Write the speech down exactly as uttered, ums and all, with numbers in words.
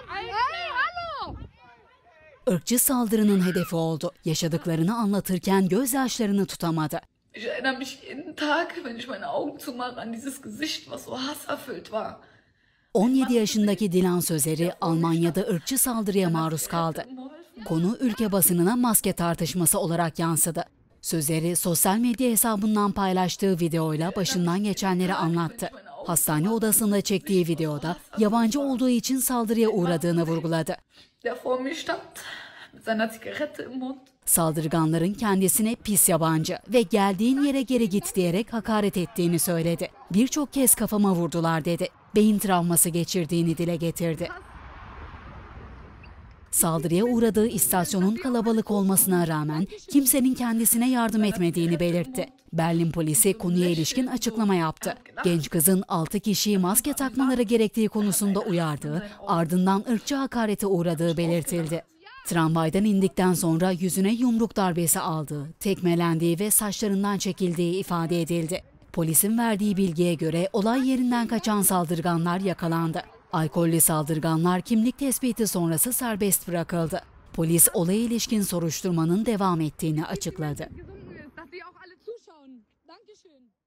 Irkçı saldırının hedefi oldu. Yaşadıklarını anlatırken gözyaşlarını tutamadı. Ich erinnere mich jeden Tag, wenn ich meine Augen zumache, an dieses Gesicht, was so hasserfüllt war. on yedi yaşındaki Dilan Sözeri Almanya'da ırkçı saldırıya maruz kaldı. Konu ülke basınına maske tartışması olarak yansıdı. Sözeri sosyal medya hesabından paylaştığı videoyla başından geçenleri anlattı. Hastane odasında çektiği videoda yabancı olduğu için saldırıya uğradığını vurguladı. Der vor mir stand mit seiner Zigarette im Mund. Saldırganların kendisine pis yabancı ve geldiğin yere geri git diyerek hakaret ettiğini söyledi. Birçok kez kafama vurdular dedi. Beyin travması geçirdiğini dile getirdi. Saldırıya uğradığı istasyonun kalabalık olmasına rağmen kimsenin kendisine yardım etmediğini belirtti. Berlin polisi konuya ilişkin açıklama yaptı. Genç kızın altı kişiyi maske takmaları gerektiği konusunda uyardığı, ardından ırkçı hakarete uğradığı belirtildi. Tramvaydan indikten sonra yüzüne yumruk darbesi aldığı, tekmelendiği ve saçlarından çekildiği ifade edildi. Polisin verdiği bilgiye göre olay yerinden kaçan saldırganlar yakalandı. Alkollü saldırganlar kimlik tespiti sonrası serbest bırakıldı. Polis olaya ilişkin soruşturmanın devam ettiğini açıkladı.